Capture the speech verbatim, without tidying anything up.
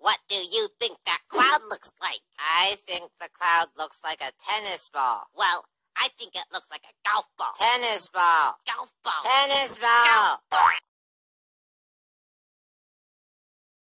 What do you think that cloud looks like? I think the cloud looks like a tennis ball. Well, I think it looks like a golf ball. Tennis ball. Golf ball. Tennis ball. Golf ball.